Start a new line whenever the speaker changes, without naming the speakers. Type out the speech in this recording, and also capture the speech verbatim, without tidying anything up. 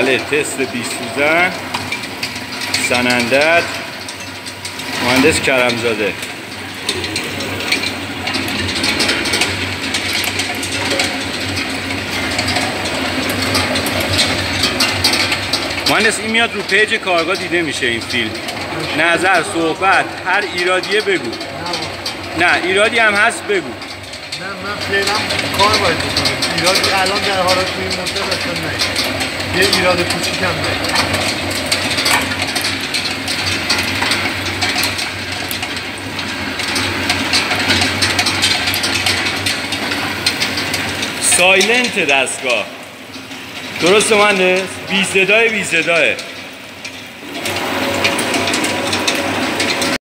بله تست بیست سوزن سنندت مهندس کرمزاده. مهندس این میاد رو پیج کارگاه دیده میشه این فیلم. نظر صحبت هر ایرادیه بگو. نه ایرادی هم هست بگو.
نه من فعلا کار باید بکنم. ایرادی الان در حالت توی این نقطه داشتن نه. یه ایراد کوچیک هم نه.
سایلنت دستگاه درسته مهندس؟ بی صدای بی صداه.